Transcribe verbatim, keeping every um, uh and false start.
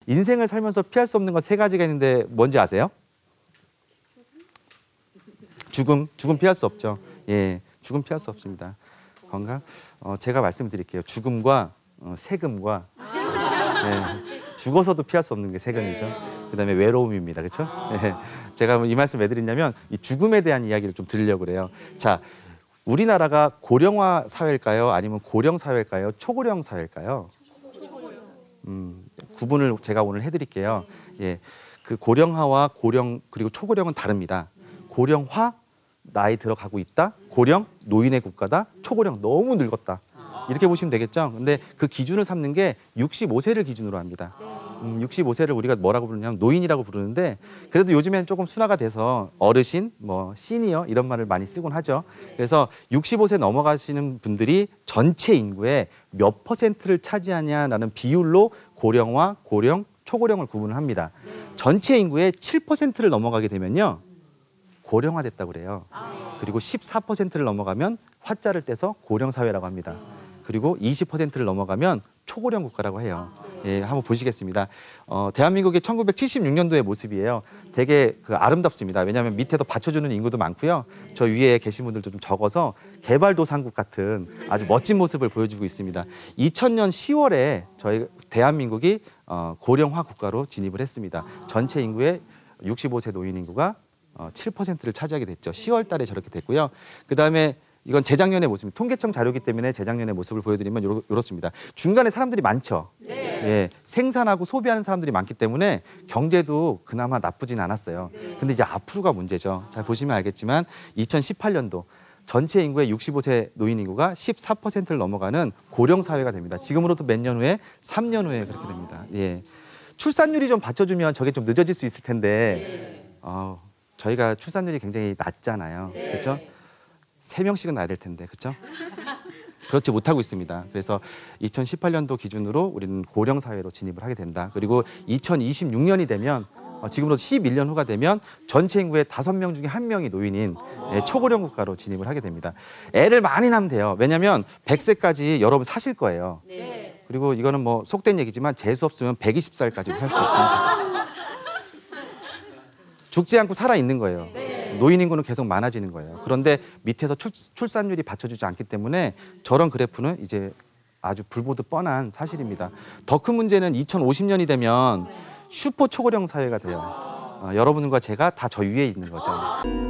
인생을 살면서 피할 수 없는 건 세 가지가 있는데 뭔지 아세요? 죽음. 죽음 피할 수 없죠. 예, 죽음 피할 수 없습니다. 건강. 어, 제가 말씀드릴게요. 죽음과 어, 세금과 예, 죽어서도 피할 수 없는 게 세금이죠. 그다음에 외로움입니다. 그렇죠? 예, 제가 이 말씀 왜 드리냐면 이 죽음에 대한 이야기를 좀 드리려고 그래요. 자, 우리나라가 고령화 사회일까요? 아니면 고령 사회일까요? 초고령 사회일까요? 음, 구분을 제가 오늘 해드릴게요. 예, 그 고령화와 고령 그리고 초고령은 다릅니다. 고령화 나이 들어가고 있다. 고령 노인의 국가다. 초고령 너무 늙었다. 이렇게 보시면 되겠죠. 근데 그 기준을 삼는 게 육십오 세를 기준으로 합니다. 음, 육십오 세를 우리가 뭐라고 부르냐면 노인이라고 부르는데 그래도 요즘엔 조금 순화가 돼서 어르신, 뭐 시니어 이런 말을 많이 쓰곤 하죠. 그래서 육십오 세 넘어가시는 분들이 전체 인구의 몇 퍼센트를 차지하냐라는 비율로 고령화, 고령, 초고령을 구분을 합니다. 전체 인구의 칠 퍼센트를 넘어가게 되면요. 고령화됐다고 그래요. 그리고 십사 퍼센트를 넘어가면 화자를 떼서 고령사회라고 합니다. 그리고 이십 퍼센트를 넘어가면 초고령 국가라고 해요. 예, 한번 보시겠습니다. 어, 대한민국의 천구백칠십육 년도의 모습이에요. 되게 그 아름답습니다. 왜냐하면 밑에도 받쳐주는 인구도 많고요. 저 위에 계신 분들도 좀 적어서 개발도상국 같은 아주 멋진 모습을 보여주고 있습니다. 이천 년 시월에 저희 대한민국이 어, 고령화 국가로 진입을 했습니다. 전체 인구의 육십오 세 노인 인구가 어, 칠 퍼센트를 차지하게 됐죠. 시월 달에 저렇게 됐고요. 그다음에 이건 재작년의 모습입니다. 통계청 자료이기 때문에 재작년의 모습을 보여드리면 요렇, 요렇습니다. 중간에 사람들이 많죠. 네. 예, 생산하고 소비하는 사람들이 많기 때문에 경제도 그나마 나쁘진 않았어요. 네. 근데 이제 앞으로가 문제죠. 잘 보시면 알겠지만 이천십팔 년도 전체 인구의 육십오 세 노인 인구가 십사 퍼센트를 넘어가는 고령 사회가 됩니다. 지금으로부터 몇 년 후에 삼 년 후에 그렇게 됩니다. 예, 출산율이 좀 받쳐주면 저게 좀 늦어질 수 있을 텐데 어, 저희가 출산율이 굉장히 낮잖아요. 그렇죠? 세 명씩은 낳아야 될 텐데, 그렇죠? 그렇지 못하고 있습니다. 그래서 이천십팔 년도 기준으로 우리는 고령 사회로 진입을 하게 된다. 그리고 이천이십육 년이 되면 어, 지금으로 십일 년 후가 되면 전체 인구의 다섯 명 중에 한 명이 노인인 예, 초고령 국가로 진입을 하게 됩니다. 애를 많이 낳으면 돼요. 왜냐하면 백 세까지 여러분 사실 거예요. 네. 그리고 이거는 뭐 속된 얘기지만 재수 없으면 백이십 살까지도 살 수 있습니다. 죽지 않고 살아 있는 거예요. 네. 노인 인구는 계속 많아지는 거예요. 그런데 밑에서 출, 출산율이 받쳐주지 않기 때문에 저런 그래프는 이제 아주 불보듯 뻔한 사실입니다. 더 큰 문제는 이천오십 년이 되면 슈퍼 초고령 사회가 돼요. 어, 여러분과 제가 다 저 위에 있는 거죠.